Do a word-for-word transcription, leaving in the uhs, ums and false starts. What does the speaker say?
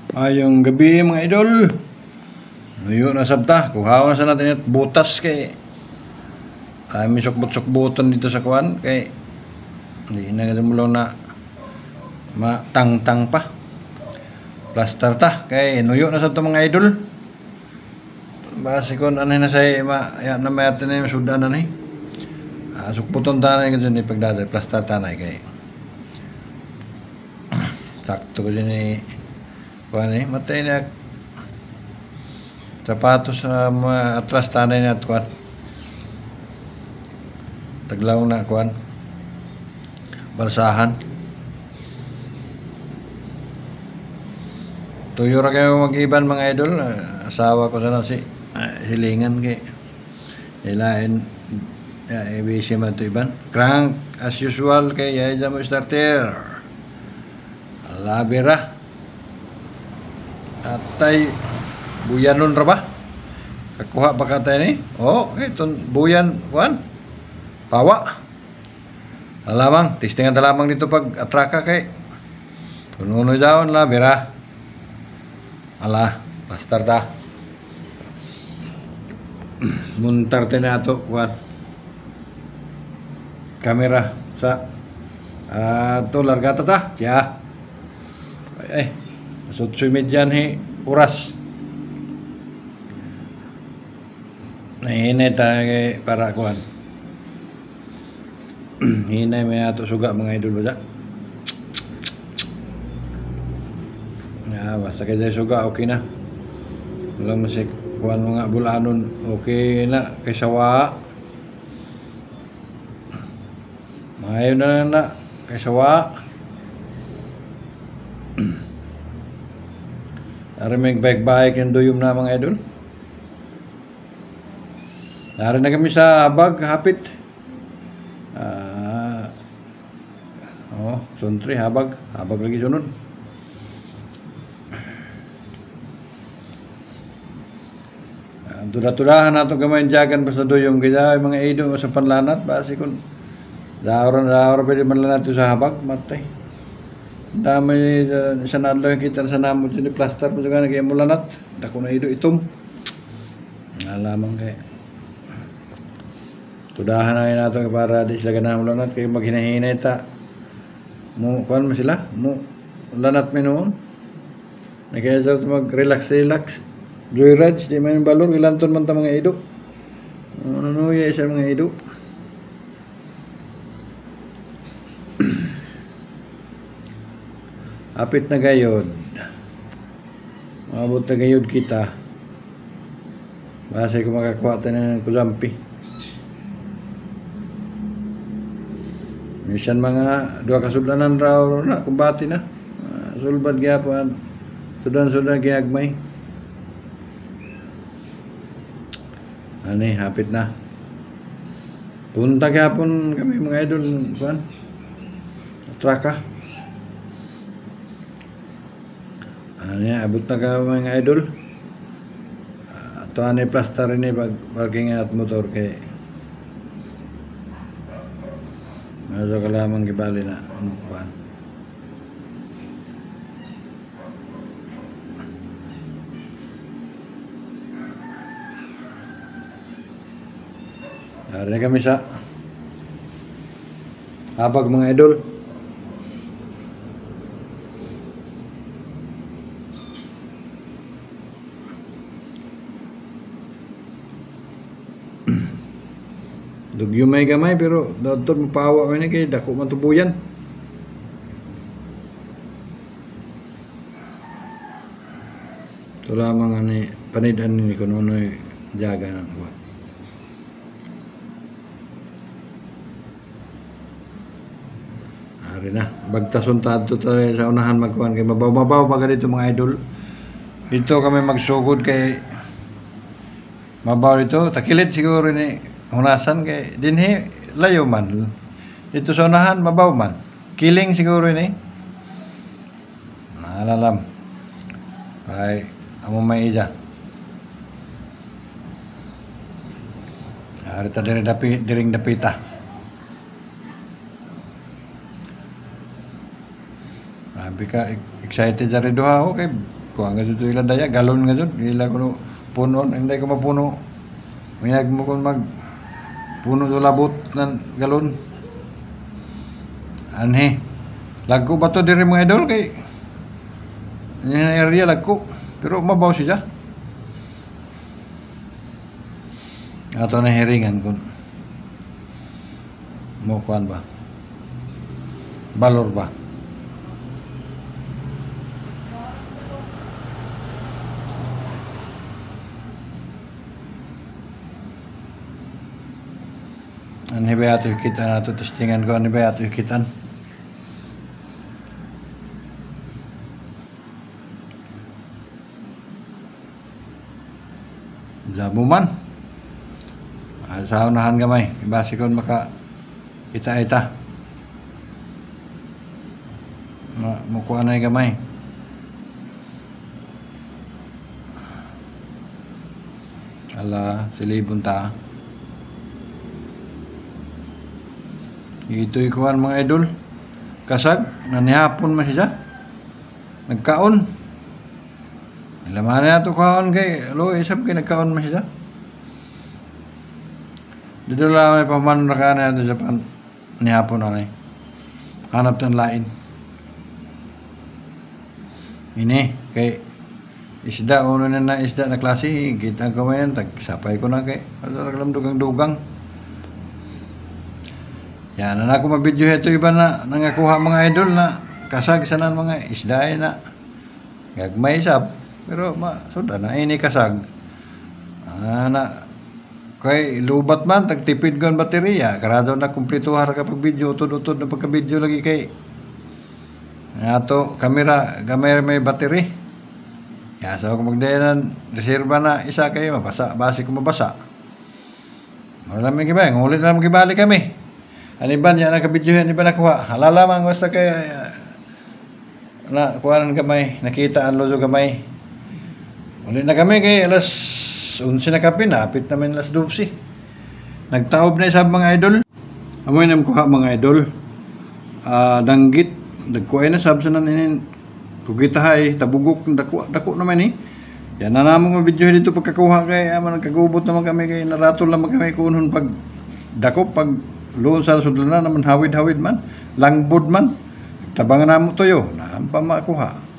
Ayong gabi mga idol. Nuyo na sabta. Kuhaw na sa natin at butas kay ay may sukbot-sukboton dito sa kuan kay hindi na mo lang na matang-tang pa. Plaster ta kay nuyo na sabta mga idol. Base kon ano na say ma ya na may atin na sudan na ni. Ah, sukboton ta na gadyo ni pagdada plaster ta na kay sakto ko ni kuan ni matay na sapatos sa mga atras tanay na at kuan taglaw na kuan balsahan tuyo ra kayo mag-iban mga idol. Uh, asawa ko sana si uh, hilingan kay ilain ya uh, ibisi man to iban crank as usual kay ya mo starter labira atay buyanon ra ba kakuha pa ka tayo ni oh iton buyan kuan pawa alamang testingan ta lamang dito pag atraka kay kuno daon la bira ala plaster ta muntar ta na ato kuan kamera sa uh, to largata ta ya eh sutsu medyan hi oras nahinay ta para kuan hinay may ato suga mga idol ba ya basta kaya suga okay na wala masik kuan mga bulanon okay na kay sawa mayo na na kay sawa ari may bike-bike yung duyom na mga idol. Ari na kami sa habag, hapit. Uh, oh, suntri, habag. Habag lagi sunod. Uh, Tuda-tudahan nato gamay jagan basta duyom. Kaya mga idol sa panlanat. Basi kung daoran-daoran pwede manlanat sa habag, matay. Damay uh, sa nadlaw kita sa namo ni plaster mo juga kay mulanat dako na ido itom alamang kay tudahan na nato para di sila ganang mulanat kay maghinahinay ta mo kuan mo sila mo lanat minuon na kaya sa mag relax relax joyride di man balor gilanton man ta mga ido ano no ya sa mga ido apit na gayod maabot na gayod kita base ko makakuha tayo ng kulampi minsan mga dua kasublanan raw na kumbati na uh, sulbad gyapon sudan-sudan ginagmay ani hapit na punta gyapon kami mga idol kuan traka. Ano yan, abot na ka mga idol. Uh, ito ano yung plaster rin eh, pag parking at motor kay medyo ka lamang gibali na ano ba hari kami sa habag mga idol. Dugyo may gamay pero doktor mapawa man ni kay dako man tubuyan. Ito lamang ani panidan ni kunonoy jaga nang buat. Ari na bagtason tadto tayo sa unahan magkuan kay mabaw-mabaw pa dito mga idol. Dito kami magsugod kay mabaw dito takilid siguro ni hunasan kay dinhi layo man dito sa unahan mabaw man kiling siguro ni nalalam kay amo may ija ari ta diri dapi diring dapita abi ka excited jari duha okay ko nga dito ila daya galon nga jud ila kuno puno hindi ko mapuno mayag mo kun mag puno do labot ng galon anhe lagko ba to diri mga idol kay yung area lagko pero mabaw siya ato na hiringan kun mo kuan ba balor ba ano ba ato kita na ito testingan ko ano ba ato ikitan jabo man sa unahan gamay base kon maka kita ita na mukuha na gamay ala silibon ta ito'y kuhan mga idol kasag nanihapon man siya nagkaon ilaman na ito kuhan kay alo isap kay nagkaon man siya dito lang may pamanon na ka na ito sa pan nihapon na hanap ng lain ini kay isda uno na na isda na klase kita ko man tagsapay ko na kay alam dugang dugang yan na ako mabidyo ito iba na nangakuha mga idol na kasag sanan mga isda na gagmay sab pero ma suda na ini kasag ah, na kay lubat man tagtipid gon baterya karado na kumpleto har kapag video utod-utod na pagka video lagi kay ato kamera gamay may battery ya so kung magdayan reserva na isa kay mabasa base ko mabasa wala man gibay ngulit na magibali kami ani ban ya nakabidyohan iba nakuha halala man basta kay uh, na kuhanan gamay nakita ang lodo gamay ulit na kami kay alas unsi na kape napit namin alas dose nagtaob na isab mga idol amoy nam kuha mga idol uh, danggit dagkuay na sab sa nanin kugitahay tabugok dako dako naman ni yan na namong video dito pagkakuha kay aman nagkagubot naman kami kay naratol naman kami kunon pag dako pag loon sa sudlan naman hawid-hawid man langbod man tabangan namo toyo na pa makuha